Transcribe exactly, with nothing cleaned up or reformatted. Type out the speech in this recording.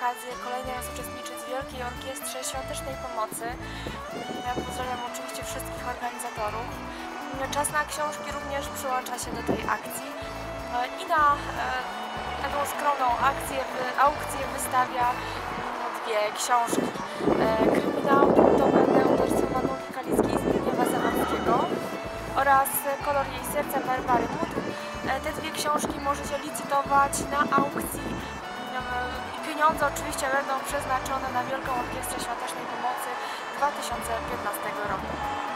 okazję kolejny raz uczestniczyć w Wielkiej Orkiestrze Świątecznej Pomocy. Ja pozdrawiam oczywiście wszystkich organizatorów. Czas na książki również przyłącza się do tej akcji i na taką skromną akcję, aukcję wystawia dwie książki. Kryminał Buntowe Neuderstwo Manoli Kalickiej z Zbigniewa Zawarskiego oraz Kolor jej serca Barbary Mut. Te dwie książki możecie licytować na aukcji i pieniądze oczywiście będą przeznaczone na Wielką Orkiestrę Świątecznej Pomocy dwa tysiące piętnastego roku.